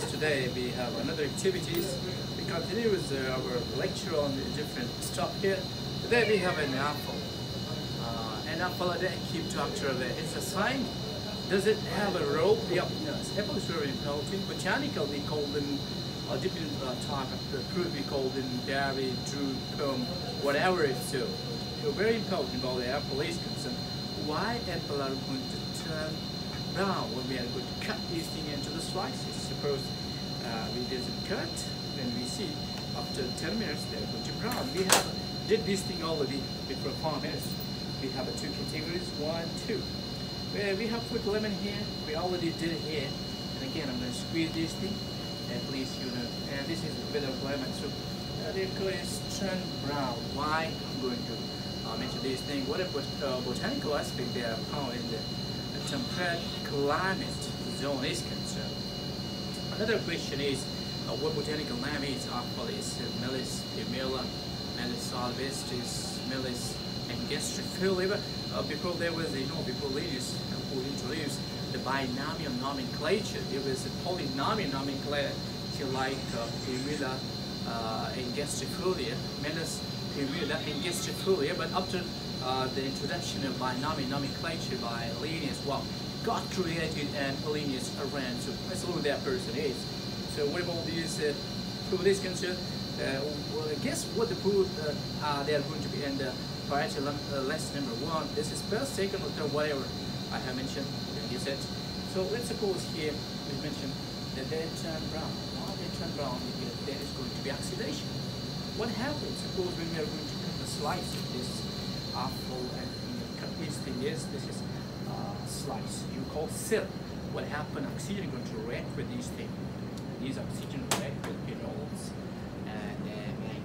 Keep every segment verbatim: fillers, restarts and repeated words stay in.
viewers, today we have another activities. We continue with uh, our lecture on the different stuff here. Today we have an apple. Uh, an apple that keep structure of it. It's a sign. Does it have a role? Yeah, yes. Apple is very important. Botanical we call them a different uh, type of the fruit. We call them berry, fruit, plum, whatever it's so. So very important about the apple is concerned. Why apple are going to turn brown when we are going to cut these things into the slices? Suppose uh, we doesn't cut, then we see after ten minutes they're going to brown. We have did this thing already before five minutes. We have a two categories, one, two. Where we have put lemon here, we already did it here. And again, I'm going to squeeze this thing, and please you know. And this is without lemon, so uh, they're going to turn brown. Why? I'm going to uh, mention this thing. What about uh, botanical aspect they are found in the temperate climate zone is concerned. Another question is uh, what botanical name is. Apple is uh, Melis pumila, Melis sylvestris, Melis angustifolia. Uh, before there was, you know, before Linnaeus uh, who introduced the binomial nomenclature, there was a polynomial nomenclature like uh, Pumila uh, angustifolia, Melis pumila angustifolia. But after Uh, the introduction of binomial nomenclature by Linnaeus, well, got created and Linnaeus arranged. So let's look at that person is. So what about these uh, food is concerned? Uh, well, guess what the food uh, uh, they are going to be in the priority uh, list number one. This is first, second, or third, whatever I have mentioned. You said. So let's suppose here we mentioned that they turn brown. Why they turn brown? Because there is going to be oxidation. What happens? Suppose when we are going to cut a slice of this apple and you cut this thing is this is uh, slice you call sill. What happened? Oxygen is going to react with these things. These oxygen react with phenols and then make,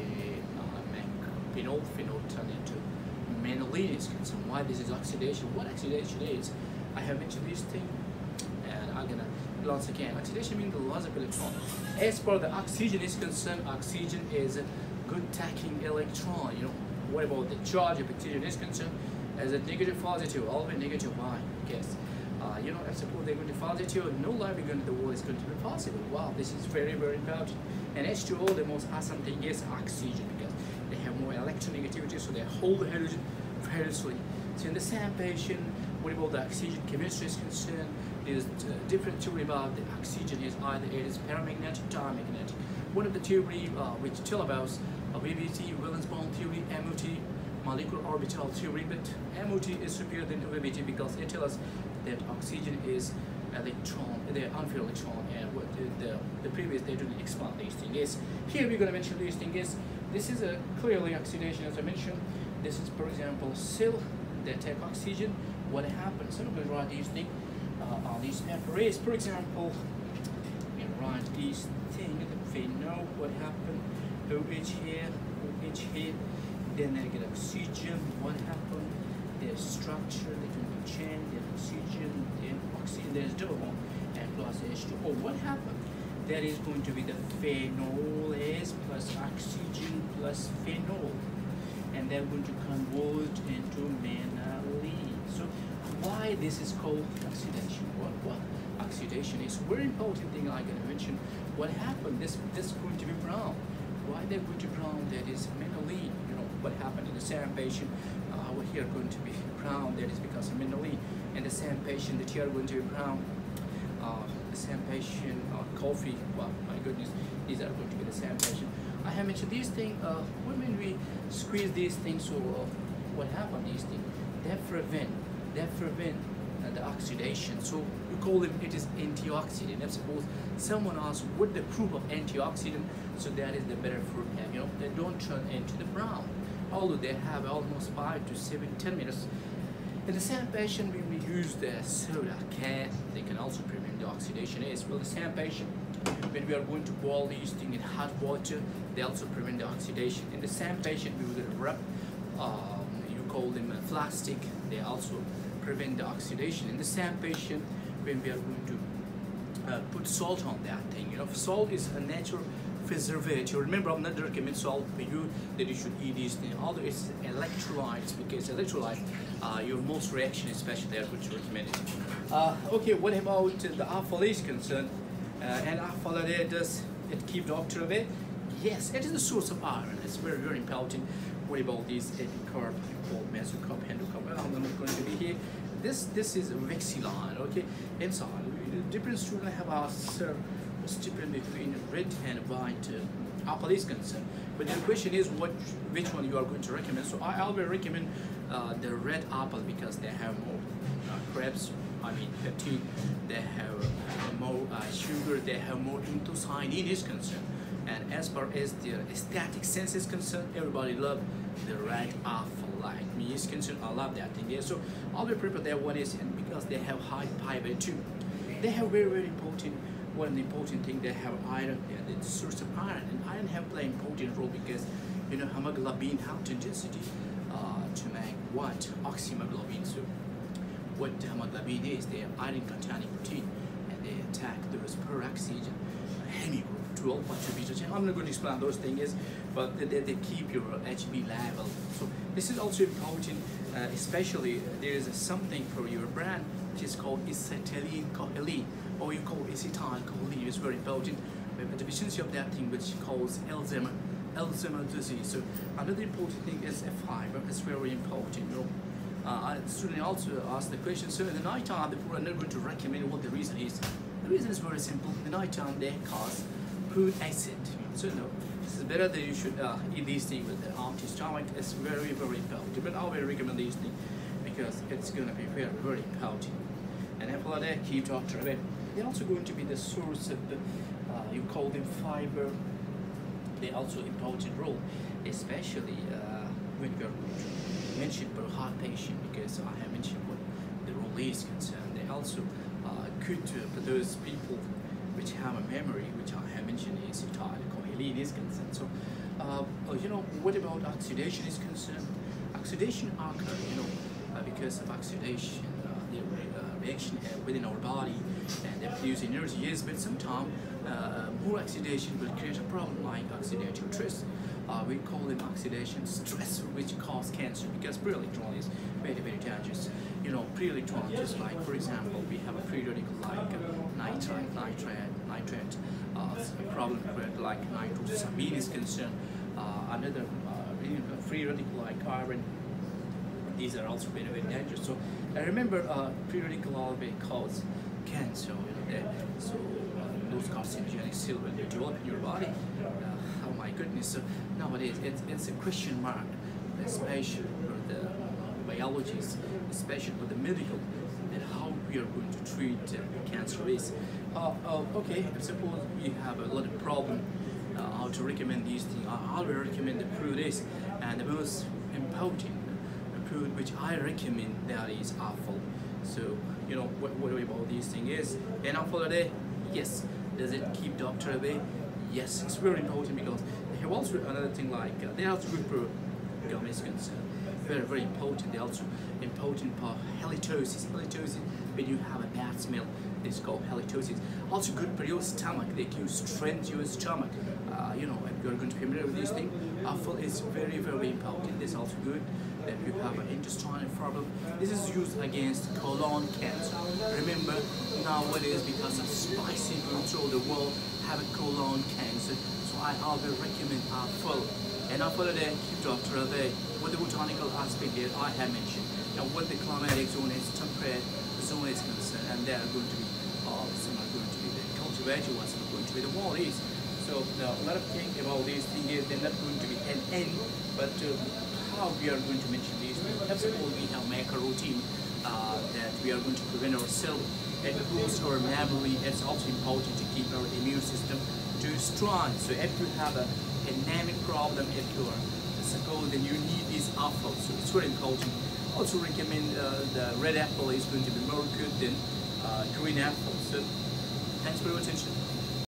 uh, make phenol phenol turn into manolines. So why this is oxidation? What oxidation is? I have mentioned this thing and I'm gonna once again. Oxidation means the loss of electron. As far the oxygen is concerned, oxygen is a good taking electron. You know. What about the charge of oxygen is concerned? As a negative positive, always negative. Why? Yes. Uh, you know, I suppose they're going to positive, no life going to the world is going to be possible. Wow, this is very, very important. And H two O, the most awesome thing is oxygen because they have more electronegativity, so they hold the hydrogen variously. So in the same patient, what about the oxygen chemistry is concerned? There's a different theory about the oxygen is either it is paramagnetic or diamagnetic. One of the theory uh, which tell about a V B T, valence bond theory, M O T, molecular orbital theory, but M O T is superior than V B T because it tells us that oxygen is electron, the unfilled electron, and what the, the, the previous they didn't explain this thing is. Here we're going to mention this thing is, this is a clearly oxidation as I mentioned. This is, for example, sill, they take oxygen. What happens? So we write these things uh, on these papers. For example, we write these things, we know what happened. OH here, OH here, then they get oxygen. What happened? Their structure, they can be changed, their oxygen, then oxygen, there's double bond, and plus H two O. What happened? That is going to be the phenols plus oxygen plus phenol. And they're going to convert into manolene. So why this is called oxidation? What, what? Oxidation is a very important thing I'm going to mention. What happened? This, this is going to be brown. Why they're going to brown? That is manolene. You know what happened in the same patient. Uh, over here going to be brown. That is because of manolene. And the same patient, the here going to be brown. Uh, the same patient, uh, coffee. Wow, my goodness, these are going to be the same patient. I have mentioned these things. Uh, when we squeeze these things, so uh, what happened? These things they prevent, they prevent uh, the oxidation. So we call them it is antioxidant. And suppose someone asks what the proof of antioxidant, so that is the better fruit have. You know, they don't turn into the brown, although they have almost five to seven, ten minutes. In the same patient, when we use the soda can, they can also prevent the oxidation. As well, the same patient, when we are going to boil these things in hot water, they also prevent the oxidation. In the same patient, we will rub, um, you call them a plastic, they also prevent the oxidation. In the same patient, when we are going to uh, put salt on that thing, you know, salt is a natural preservative. Remember, I'm not recommending salt for you that you should eat these things. Although it's electrolytes, because electrolyte, uh, your most reaction, especially, are going to recommend it. Uh, okay, what about the apple is concerned? Uh, and apple a day, does it keep doctor away? Yes, it is the source of iron. It's very, very important. What about these epicarb, called mesocarb, endocarb? Well, I'm not going to be here. This this is Vexilon, okay? Inside, different students have asked, sir, what's the difference between red and white uh, apple is concerned. But the question is, what, which one you are going to recommend? So I always recommend uh, the red apple because they have more uh, crabs. I mean, peptide. They have uh, more uh, sugar. They have more anthocyanin is concerned. And as far as the aesthetic sense is concerned, everybody love the red apple. Like me is concerned, I love that thing. Yeah, so I'll be prepared that one is, and because they have high fiber too. They have very, very important, one important thing, they have iron. Yeah, the source of iron, and iron have play important role because, you know, hemoglobin have tendency uh, to make what? Oxyhemoglobin. So what hemoglobin is, they have iron containing protein, and they attack those peroxygen hemoglobin. twelve point two beta. I'm not going to explain those things, but they, they keep your H B level. So this is also important, uh, especially uh, there is a something for your brand which is called acetylcholine, or you call acetylcholine. It's very important. We have a deficiency of that thing which causes Alzheimer, Alzheimer disease. So another important thing is a fiber. It's very important. You know, uh, student also asked the question. So in the night time, I'm not going to recommend what the reason is. The reason is very simple. In the night time, they cause food acid. So no, this is better that you should uh, eat these things with the empty stomach. It's very, very important. But I will recommend these things because it's going to be very, very important. And apple a day, keep doctor away. They're also going to be the source of the, uh, you call them fiber. They also important role, especially uh, when you're mentioned for heart patient, because I have mentioned what the role is concerned. They also uh, good uh, for those people which have a memory, which I have mentioned is acetylcholine is concerned. So, uh, you know, what about oxidation is concerned? Oxidation occurs, you know, uh, because of oxidation, uh, the uh, reaction uh, within our body, and they produce energy. Yes, but sometimes uh, more oxidation will create a problem like oxidative stress. Uh, we call them oxidation stress, which cause cancer because free electron is very, very dangerous. You know, free electron, just like, for example, we have a free radical like uh, nitrite, nitrate, nitrate, uh, a problem with like nitrosamine is concerned. Uh, another uh, free radical like carbon. These are also very, very dangerous. So I remember uh, free radical always cause cancer. You know, they, so uh, those carcinogenic cells will develop in your body. Uh, oh my goodness! So nowadays it's it's a question mark, especially for the biologists, especially for the medical, and how we are going to treat uh, cancer is. Uh, uh, okay, suppose we have a lot of problem. Uh, how to recommend these things? I will recommend the fruit is, and the most important food which I recommend that is apple. So you know what, what about these things is an apple a day? Yes. Does it keep doctor away? Yes. It's very important because they have also another thing like uh, they are also good for gum is concerned. Very, very important. They're also important for halitosis. Halitosis, when you have a bad smell, it's called halitosis. Also good for your stomach. They give strength to your stomach. Uh, you know, if you're going to be familiar with these things, apple is very, very important. This is also good if you have an intestinal problem. This is used against colon cancer. Remember, nowadays because of spicy food through the world have a colon cancer. So I always recommend apple. And apple a day, keep doctor away. What the botanical aspect here I have mentioned. Now what the climatic zone is, temperate zone is concerned, and they are going to be, uh, some are going to be the cultivated ones, some are going to be the wall is. So uh, a lot of things about these things here, they're not going to be an end, but uh, how we are going to mention these things. First of all, we have make a routine uh, that we are going to prevent ourselves and boost our memory. It's also important to keep our immune system too strong. So if you have a anemic problem, if you are suppose then you need these apples, so it's very important. Also recommend uh, the red apple is going to be more good than uh, green apple. So thanks for your attention.